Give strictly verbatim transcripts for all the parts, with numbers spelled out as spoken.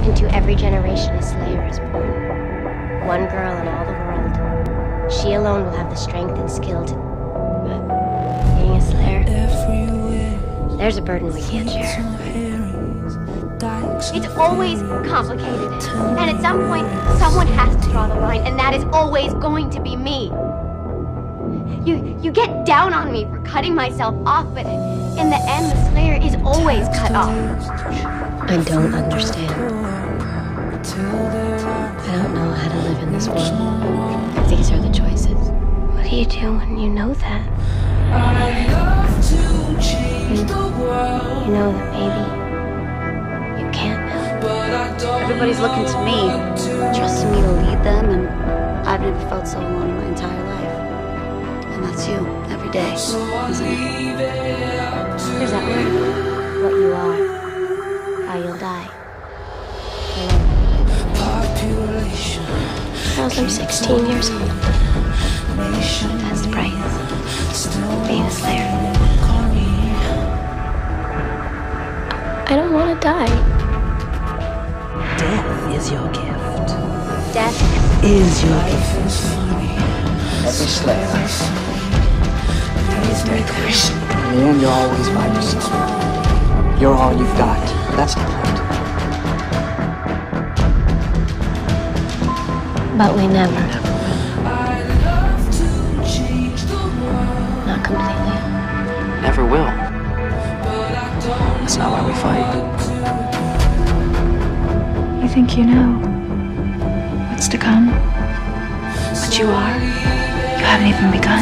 Into every generation a Slayer is born. One girl in all the world. She alone will have the strength and skill to... But being a Slayer, there's a burden we can't share. It's always complicated. And at some point, someone has to draw the line, and that is always going to be me. You, you get down on me for cutting myself off, but in the end, the Slayer is always cut off. I don't understand. I don't know how to live in this world. These are the choices. What do you do when you know that? You, you know that maybe you can't now. Everybody's looking to me, trusting me to lead them, and I've never felt so alone in my entire life. And that's you, every day, isn't it? There's that word. What you are. How you'll die. Girls, I'm sixteen years old. That's the price. Being a Slayer. I don't want to die. Death is your gift. Death Is your gift. Every Slayer. Death. In the end, you're always by yourself. You're all you've got. That's the point. But we never. Not completely. Never will. That's not why we fight. You think you know what's to come? What you are? You haven't even begun.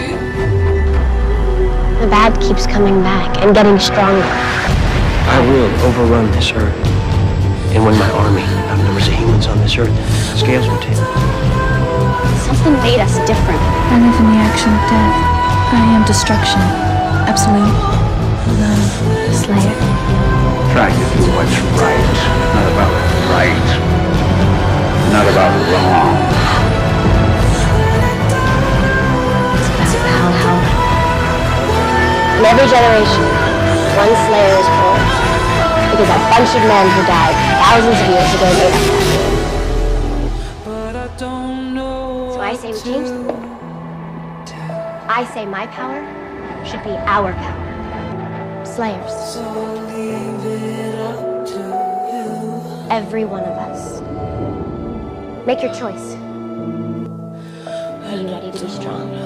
The bad keeps coming back and getting stronger. I will overrun this earth. And when my army outnumbers the humans on this earth, scales will tip. Something made us different. I live in the action of death. I am destruction. Absolute. Love. Slayer. Trying to do what's right. Not about right. Not about wrong. It's about how, how. In every generation, one Slayer is born. Because a bunch of men who died thousands of years ago made up that rule. So I say we change the rule. I say my power should be our power. Slayers. Every one of us. Make your choice. Are you ready to be strong?